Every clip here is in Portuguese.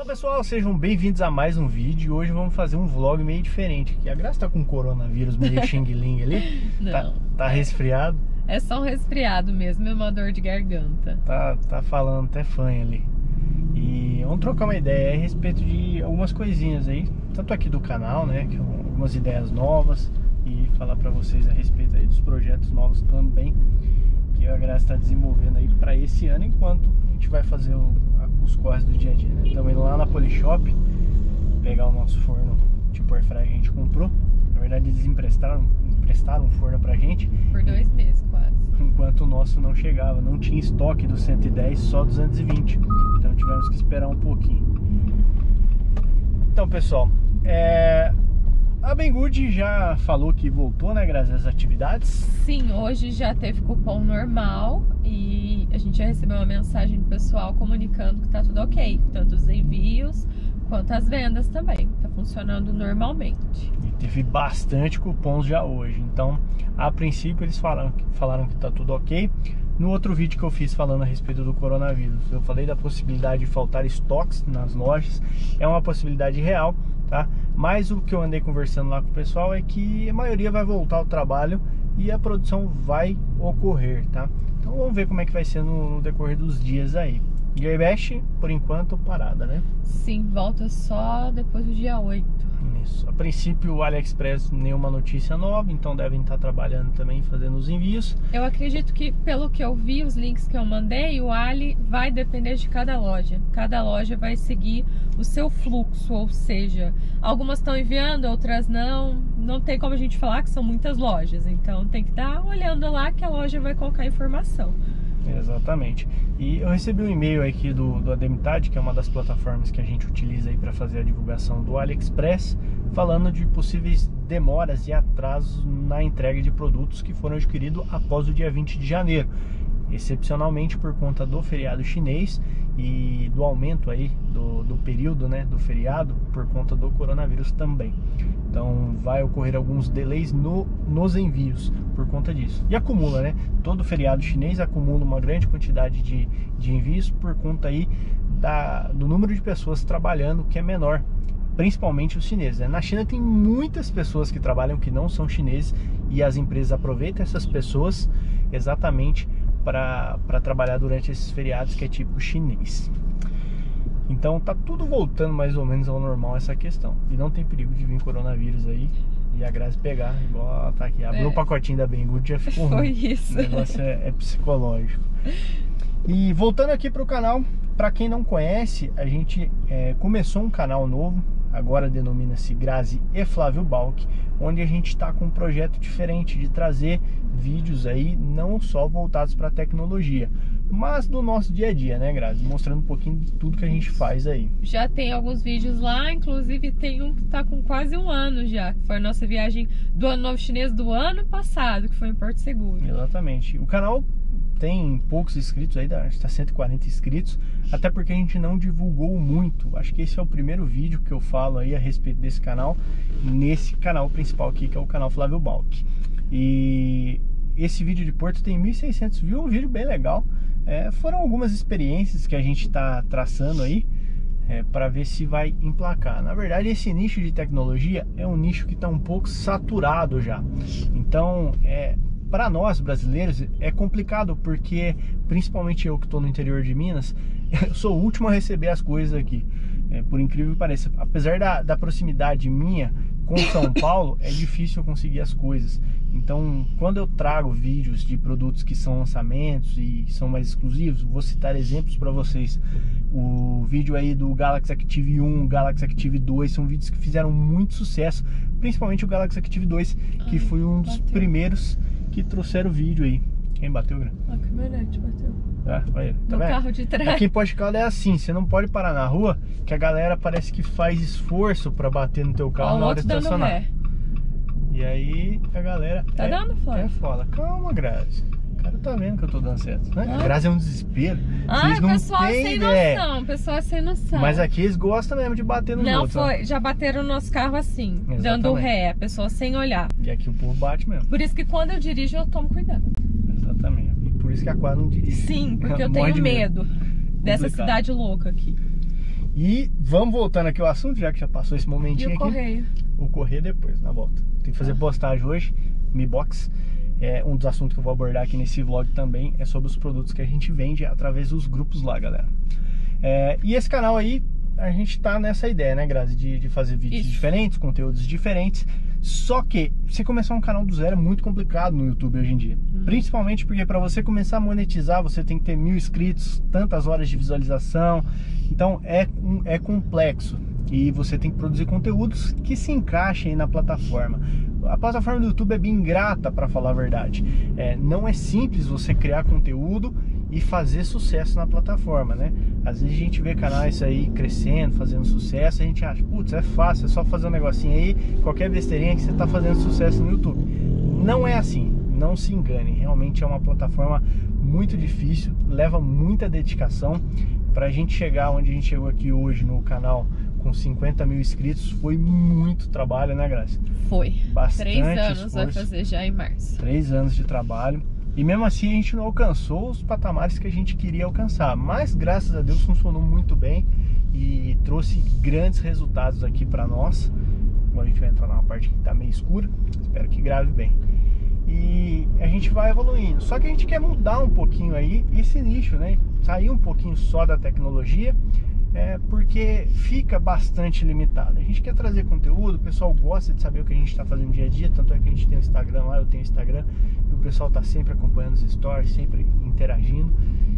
Então pessoal, sejam bem-vindos a mais um vídeo. Hoje vamos fazer um vlog meio diferente aqui. A Graça tá com coronavírus meio xing-ling ali. Não. Tá resfriado. É só um resfriado mesmo, é uma dor de garganta. Tá falando até fanha ali. E vamos trocar uma ideia a respeito de algumas coisinhas aí, tanto aqui do canal, né, que algumas ideias novas, e falar pra vocês a respeito aí dos projetos novos também que a Graça está desenvolvendo aí para esse ano, enquanto a gente vai fazer os corres do dia a dia, né? Estamos indo lá na Polishop pegar o nosso forno tipo air fryer que a gente comprou. Na verdade eles emprestaram um forno pra gente por 2 meses quase, enquanto o nosso não chegava, não tinha estoque do 110, só 220, então tivemos que esperar um pouquinho. Então pessoal, a Banggood já falou que voltou, né, graças às atividades. Sim, hoje já teve cupom normal e a gente já recebeu uma mensagem do pessoal comunicando que tá tudo ok, tanto os envios quanto as vendas também, tá funcionando normalmente. E teve bastante cupons já hoje, então a princípio eles falaram que tá tudo ok. No outro vídeo que eu fiz falando a respeito do coronavírus, eu falei da possibilidade de faltar estoques nas lojas, é uma possibilidade real, tá? Mas o que eu andei conversando lá com o pessoal é que a maioria vai voltar ao trabalho e a produção vai ocorrer, tá? Então vamos ver como é que vai ser no decorrer dos dias aí. Gearbest, por enquanto, parada, né? Sim, volta só depois do dia 8. Isso. A princípio o AliExpress nenhuma notícia nova, então devem estar trabalhando também, fazendo os envios. Eu acredito que, pelo que eu vi, os links que eu mandei, o Ali vai depender de cada loja. Cada loja vai seguir o seu fluxo, ou seja, algumas estão enviando, outras não. Não tem como a gente falar que são muitas lojas, então tem que estar olhando lá que a loja vai colocar informação. Exatamente. E eu recebi um e-mail aqui do Ademtad, que é uma das plataformas que a gente utiliza aí para fazer a divulgação do AliExpress, falando de possíveis demoras e atrasos na entrega de produtos que foram adquiridos após o dia 20 de janeiro, excepcionalmente por conta do feriado chinês e do aumento aí do período, né, do feriado por conta do coronavírus também. Então vai ocorrer alguns delays nos envios por conta disso. E acumula, né? Todo feriado chinês acumula uma grande quantidade de envios por conta aí do número de pessoas trabalhando, que é menor, principalmente os chineses, né? Na China tem muitas pessoas que trabalham que não são chineses e as empresas aproveitam essas pessoas exatamente para trabalhar durante esses feriados, que é tipo chinês. Então tá tudo voltando mais ou menos ao normal essa questão. E não tem perigo de vir coronavírus aí e a Grazi pegar, igual ela tá aqui. Abriu o pacotinho da Banggood, já ficou ruim. Foi isso. O negócio é psicológico. E voltando aqui pro canal, para quem não conhece, a gente começou um canal novo, agora denomina-se Grazi e Flávio Balck, onde a gente está com um projeto diferente de trazer vídeos aí não só voltados para tecnologia, mas do nosso dia a dia, né, Grazi? Mostrando um pouquinho de tudo que a gente faz aí. Já tem alguns vídeos lá, inclusive tem um que tá com quase 1 ano já, que foi a nossa viagem do Ano Novo Chinês do ano passado, que foi em Porto Seguro. Exatamente. O canal tem poucos inscritos aí, está 140 inscritos, até porque a gente não divulgou muito. Acho que esse é o primeiro vídeo que eu falo aí a respeito desse canal, nesse canal principal aqui, que é o canal Flávio Balck. E esse vídeo de Porto tem 1.600 views, um vídeo bem legal. Foram algumas experiências que a gente está traçando aí, para ver se vai emplacar. Na verdade, esse nicho de tecnologia é um nicho que está um pouco saturado já. Então, para nós brasileiros é complicado, porque principalmente eu que estou no interior de Minas, eu sou o último a receber as coisas aqui, por incrível que pareça. Apesar da proximidade minha com São Paulo, é difícil eu conseguir as coisas. Então, quando eu trago vídeos de produtos que são lançamentos e são mais exclusivos, vou citar exemplos para vocês. O vídeo aí do Galaxy Active 1, Galaxy Active 2, são vídeos que fizeram muito sucesso, principalmente o Galaxy Active 2, que foi um dos primeiros que trouxeram o vídeo aí. Quem bateu, Gran? A caminhonete bateu. Olha, tá no vendo? Carro de trás. Aqui em Poste Caldas é assim, você não pode parar na rua, que a galera parece que faz esforço pra bater no teu carro na hora de estacionar. Ré. E aí a galera tá dando, Flávio? Foda. Calma, Grazi. O cara tá vendo que eu tô dando certo, né? A Grazi é um desespero. Ai, não pessoal têm sem ideia. noção, pessoal sem noção. Mas aqui eles gostam mesmo de bater no outro. Não, já bateram no nosso carro assim, Exatamente. dando ré, a pessoa sem olhar. E aqui o povo bate mesmo. Por isso que quando eu dirijo eu tomo cuidado. Exatamente. E por isso que a quadra não dirige. Sim, porque eu tenho medo dessa cidade louca aqui. E vamos voltando aqui ao assunto, já que já passou esse momentinho aqui. E o correio? O correio depois, na volta. Tem que fazer postagem hoje, Mi Box. Um dos assuntos que eu vou abordar aqui nesse vlog também é sobre os produtos que a gente vende através dos grupos lá, galera. E esse canal aí, a gente tá nessa ideia, né, Grazi, de fazer vídeos diferentes, conteúdos diferentes. Só que você começar um canal do zero é muito complicado no YouTube hoje em dia. Principalmente porque para você começar a monetizar, você tem que ter 1000 inscritos, tantas horas de visualização. Então é complexo. E você tem que produzir conteúdos que se encaixem aí na plataforma. A plataforma do YouTube é bem ingrata, para falar a verdade. Não é simples você criar conteúdo e fazer sucesso na plataforma, né? Às vezes a gente vê canais aí crescendo, fazendo sucesso, a gente acha, putz, é fácil, é só fazer um negocinho aí, qualquer besteirinha que você tá fazendo sucesso no YouTube. Não é assim, não se engane, realmente é uma plataforma muito difícil, leva muita dedicação. Pra gente chegar onde a gente chegou aqui hoje no canal com 50 mil inscritos, foi muito trabalho, né, Graça? Foi. Bastante 3 anos esforço. Vai fazer já em março. 3 anos de trabalho. E mesmo assim a gente não alcançou os patamares que a gente queria alcançar. Mas graças a Deus funcionou muito bem e trouxe grandes resultados aqui pra nós. Agora a gente vai entrar numa parte que tá meio escura. Espero que grave bem. E a gente vai evoluindo. Só que a gente quer mudar um pouquinho aí esse nicho, né? Sair um pouquinho só da tecnologia, porque fica bastante limitado. A gente quer trazer conteúdo, o pessoal gosta de saber o que a gente está fazendo dia a dia, tanto é que a gente tem o Instagram lá, eu tenho o Instagram, e o pessoal está sempre acompanhando os stories, sempre interagindo.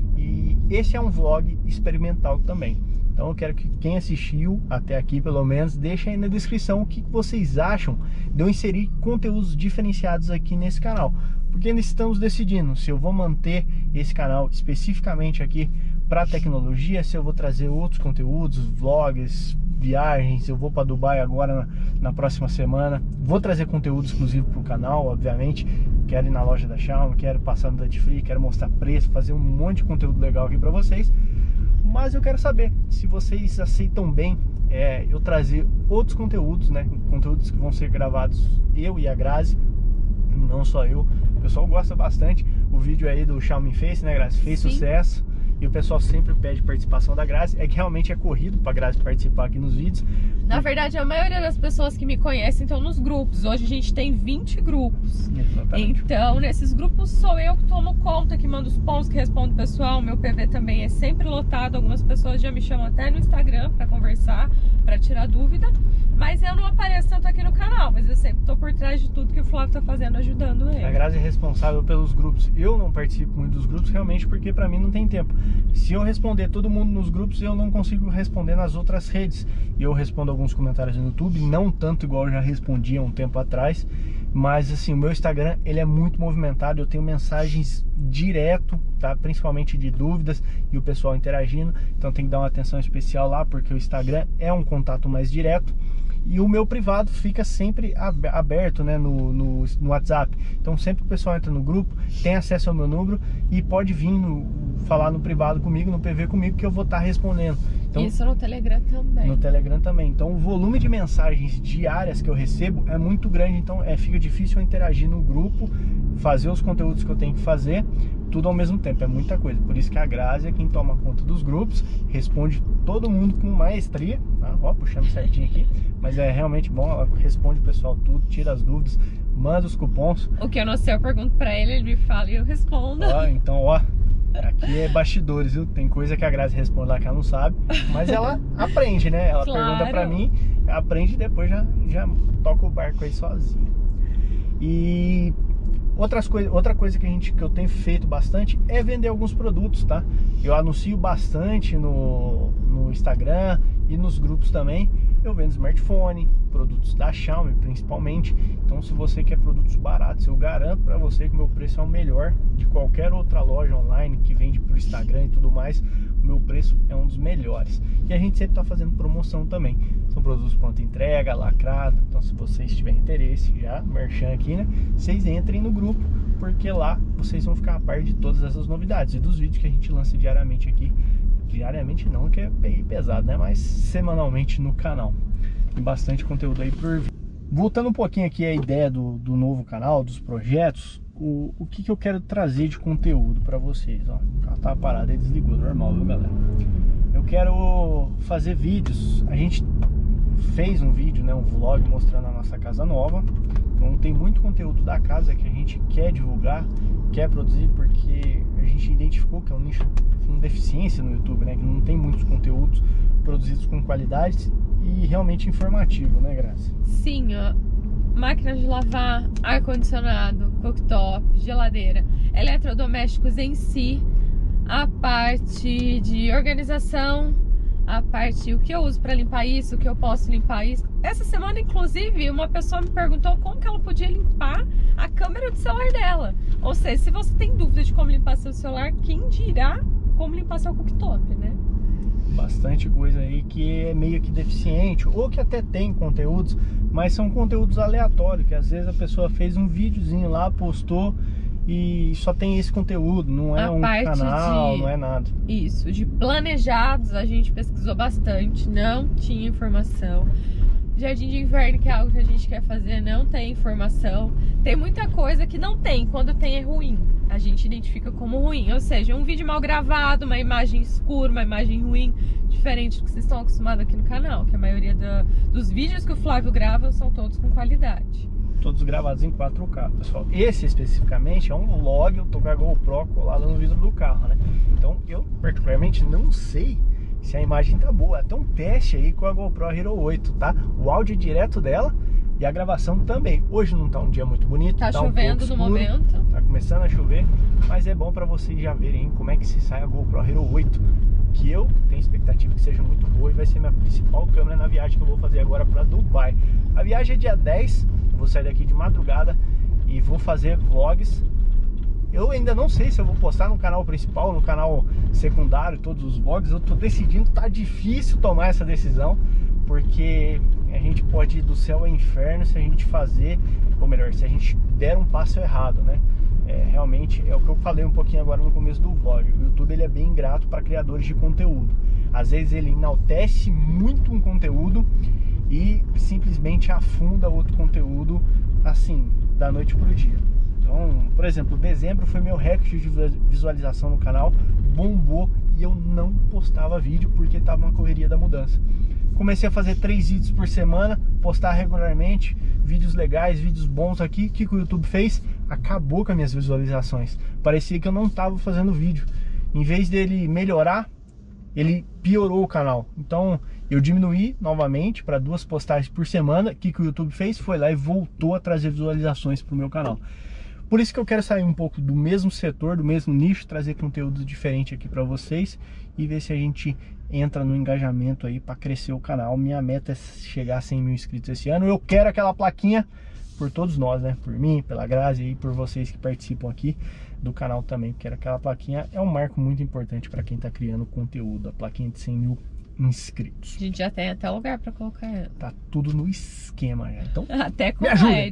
E esse é um vlog experimental também. Então eu quero que quem assistiu até aqui, pelo menos, deixe aí na descrição o que vocês acham de eu inserir conteúdos diferenciados aqui nesse canal. Porque ainda estamos decidindo se eu vou manter esse canal especificamente aqui para tecnologia, se eu vou trazer outros conteúdos, vlogs, viagens. Eu vou para Dubai agora na próxima semana. Vou trazer conteúdo exclusivo para o canal, obviamente. Quero ir na loja da Xiaomi, quero passar no Duty Free, quero mostrar preço, fazer um monte de conteúdo legal aqui para vocês. Mas eu quero saber se vocês aceitam bem eu trazer outros conteúdos, né? Conteúdos que vão ser gravados eu e a Grazi, não só eu. O pessoal gosta bastante. O vídeo aí do Xiaomi Face, né, Grazi? Fez sucesso. E o pessoal sempre pede participação da Grazi. É que realmente é corrido pra Grazi participar aqui nos vídeos. Na verdade, a maioria das pessoas que me conhecem estão nos grupos. Hoje a gente tem 20 grupos. Exatamente. Então, nesses grupos sou eu que tomo conta, que mando os pontos, que respondo o pessoal. Meu PV também é sempre lotado. Algumas pessoas já me chamam até no Instagram pra conversar, pra tirar dúvida. Mas eu não apareço tanto aqui no canal. Mas eu sempre tô por trás de tudo que o Flávio tá fazendo, ajudando ele. A Grazi é responsável pelos grupos. Eu não participo muito dos grupos, realmente, porque pra mim não tem tempo. Se eu responder todo mundo nos grupos, eu não consigo responder nas outras redes. E eu respondo alguns comentários no YouTube, não tanto igual eu já respondi há um tempo atrás. Mas assim, o meu Instagram, ele é muito movimentado. Eu tenho mensagens direto, tá? Principalmente de dúvidas e o pessoal interagindo. Então tem que dar uma atenção especial lá, porque o Instagram é um contato mais direto. E o meu privado fica sempre aberto, né, no WhatsApp. Então sempre que o pessoal entra no grupo, tem acesso ao meu número e pode vir falar no privado comigo, no PV comigo, que eu vou estar respondendo. Então, isso no Telegram também. No Telegram também. Então o volume de mensagens diárias que eu recebo é muito grande. Então fica difícil eu interagir no grupo, fazer os conteúdos que eu tenho que fazer, tudo ao mesmo tempo. É muita coisa. Por isso que a Grazi é quem toma conta dos grupos, responde todo mundo com maestria. Ó, puxando certinho aqui. Mas é realmente bom, ela responde o pessoal tudo, tira as dúvidas, manda os cupons. O que eu não sei, eu pergunto pra ele, ele me fala e eu respondo. Então, aqui é bastidores, viu? Tem coisa que a Grazi responde lá que ela não sabe, mas ela aprende, né? Ela pergunta pra mim, aprende e depois já toca o barco aí sozinha. E outra coisa que eu tenho feito bastante é vender alguns produtos, tá? Eu anuncio bastante no Instagram e nos grupos também. Eu vendo smartphone, produtos da Xiaomi principalmente. Então se você quer produtos baratos, eu garanto pra você que o meu preço é o melhor de qualquer outra loja online que vende pro Instagram e tudo mais. O meu preço é um dos melhores. E a gente sempre tá fazendo promoção também. São produtos pronta entrega, lacrado. Então se vocês tiverem interesse, já merchan aqui, né? Vocês entrem no grupo, porque lá vocês vão ficar a par de todas essas novidades e dos vídeos que a gente lança diariamente aqui. Diariamente não, que é bem pesado, né? Mas semanalmente no canal. Tem bastante conteúdo aí por vir. Voltando um pouquinho aqui à ideia do novo canal, dos projetos, o que eu quero trazer de conteúdo pra vocês, ó. O carro tá parado e desligou, normal, viu, galera? eu quero fazer vídeos. A gente fez um vídeo, né, um vlog mostrando a nossa casa nova. Então tem muito conteúdo da casa que a gente quer divulgar, quer produzir, porque a gente identificou que é um nicho com deficiência no YouTube, né, que não tem muitos conteúdos produzidos com qualidade e realmente informativo, né, Graça? Sim, ó. Máquina de lavar, ar-condicionado, cooktop, geladeira, eletrodomésticos em si, a parte de organização, a parte, o que eu uso para limpar isso, o que eu posso limpar isso. Essa semana, inclusive, uma pessoa me perguntou como que ela podia limpar a câmera do celular dela. Ou seja, se você tem dúvida de como limpar seu celular, quem dirá como limpar seu cooktop, né? Bastante coisa aí que é meio que deficiente, ou que até tem conteúdos, mas são conteúdos aleatórios, que às vezes a pessoa fez um videozinho lá, postou e só tem esse conteúdo, não é um canal, não é nada. Isso, de planejados a gente pesquisou bastante, não tinha informação. Jardim de inverno, que é algo que a gente quer fazer, não tem informação. Tem muita coisa que não tem, quando tem é ruim. A gente identifica como ruim, ou seja, um vídeo mal gravado, uma imagem escura, uma imagem ruim, diferente do que vocês estão acostumados aqui no canal, que a maioria dos vídeos que o Flávio grava são todos com qualidade. Todos gravados em 4K, pessoal. Esse especificamente é um vlog, eu tô com a GoPro colada no vidro do carro, né? Então eu particularmente não sei se a imagem tá boa. Até um teste aí com a GoPro Hero 8, tá? O áudio é direto dela e a gravação também. Hoje não tá um dia muito bonito, tá chovendo um pouco no momento. Tá começando a chover, mas é bom pra vocês já verem como é que se sai a GoPro Hero 8, que eu tenho expectativa que seja muito boa e vai ser minha principal câmera na viagem que eu vou fazer agora pra Dubai. A viagem é dia 10, eu vou sair daqui de madrugada e vou fazer vlogs. Eu ainda não sei se eu vou postar no canal principal, no canal secundário, todos os vlogs. Eu tô decidindo, tá difícil tomar essa decisão, porque a gente pode ir do céu ao inferno se a gente fazer, ou melhor, se a gente der um passo errado, né? Realmente é o que eu falei um pouquinho agora no começo do vlog. O YouTube ele é bem ingrato para criadores de conteúdo. Às vezes ele enaltece muito um conteúdo e simplesmente afunda outro conteúdo assim, da noite pro dia. Então, por exemplo, dezembro foi meu recorde de visualização no canal, bombou e eu não postava vídeo porque estava uma correria da mudança. Comecei a fazer 3 vídeos por semana, postar regularmente, vídeos legais, vídeos bons aqui. O que o YouTube fez? Acabou com as minhas visualizações. Parecia que eu não estava fazendo vídeo. Em vez dele melhorar, ele piorou o canal. Então eu diminuí novamente para 2 postagens por semana. O que o YouTube fez? Foi lá e voltou a trazer visualizações para o meu canal. Por isso que eu quero sair um pouco do mesmo setor, do mesmo nicho, trazer conteúdo diferente aqui para vocês e ver se a gente entra no engajamento aí para crescer o canal. Minha meta é chegar a 100 mil inscritos esse ano. Eu quero aquela plaquinha por todos nós, né? Por mim, pela Grazi e por vocês que participam aqui do canal também. Quero aquela plaquinha, é um marco muito importante para quem tá criando conteúdo, a plaquinha de 100 mil inscritos. A gente já tem até lugar para colocar ela. Tá tudo no esquema já. Então, até com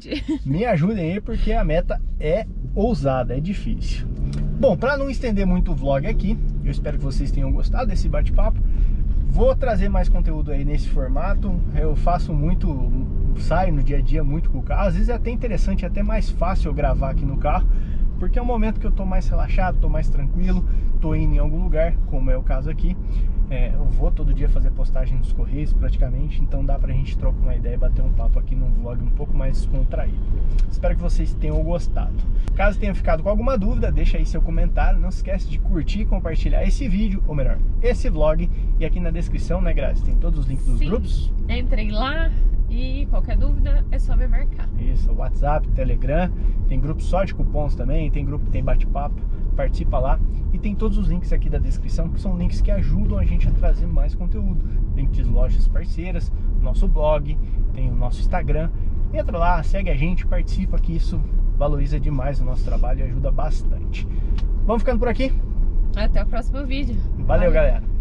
me ajudem aí, porque a meta é ousada, é difícil. Bom, para não estender muito o vlog aqui, eu espero que vocês tenham gostado desse bate-papo. Vou trazer mais conteúdo aí nesse formato. Eu faço muito, saio no dia a dia muito com o carro. Às vezes é até interessante, é até mais fácil eu gravar aqui no carro, porque é um momento que eu tô mais relaxado, tô mais tranquilo, tô indo em algum lugar, como é o caso aqui. Eu vou todo dia fazer postagem nos Correios praticamente, então dá pra gente trocar uma ideia e bater um papo aqui num vlog um pouco mais descontraído. Espero que vocês tenham gostado. Caso tenha ficado com alguma dúvida, deixa aí seu comentário. Não se esquece de curtir e compartilhar esse vídeo, ou melhor, esse vlog. E aqui na descrição, né, Grazi, tem todos os links dos grupos. Entrem lá e qualquer dúvida é só me marcar. Isso, WhatsApp, Telegram, tem grupo só de cupons também, tem grupo que tem bate-papo, participa lá. E tem todos os links aqui da descrição, que são links que ajudam a gente a trazer mais conteúdo. Link de lojas parceiras, nosso blog, tem o nosso Instagram. Entra lá, segue a gente, participa, que isso valoriza demais o nosso trabalho e ajuda bastante. Vamos ficando por aqui? Até o próximo vídeo. Valeu, galera!